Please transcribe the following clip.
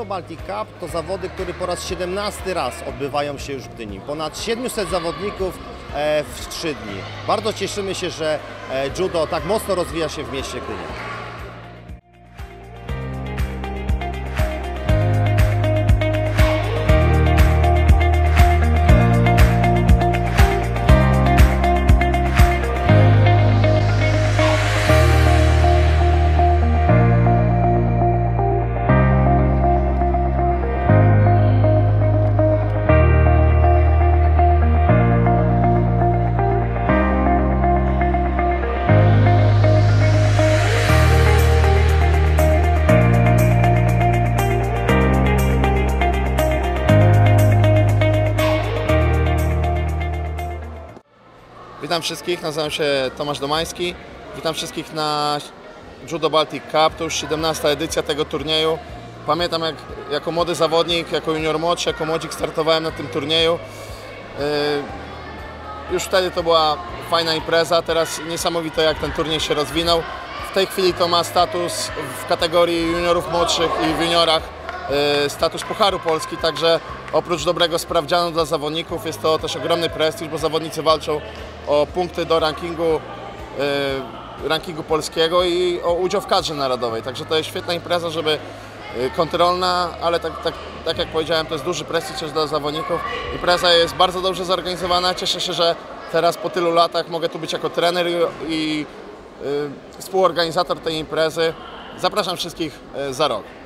Judo Baltic Cup to zawody, które po raz 17 raz odbywają się już w Gdyni. Ponad 700 zawodników w 3 dni. Bardzo cieszymy się, że judo tak mocno rozwija się w mieście Gdynia. Witam wszystkich, nazywam się Tomasz Domański. Witam wszystkich na Judo Baltic Cup, to już 17. edycja tego turnieju. Pamiętam jako młody zawodnik, jako junior młodszy, jako młodzik startowałem na tym turnieju. Już wtedy to była fajna impreza, teraz niesamowite jak ten turniej się rozwinął. W tej chwili to ma status w kategorii juniorów młodszych i w juniorach status Pucharu Polski, także oprócz dobrego sprawdzianu dla zawodników jest to też ogromny prestiż, bo zawodnicy walczą o punkty do rankingu polskiego i o udział w kadrze narodowej. Także to jest świetna impreza, żeby kontrolna, ale tak jak powiedziałem, to jest duży prestiż też dla zawodników. Impreza jest bardzo dobrze zorganizowana. Cieszę się, że teraz po tylu latach mogę tu być jako trener i współorganizator tej imprezy. Zapraszam wszystkich za rok.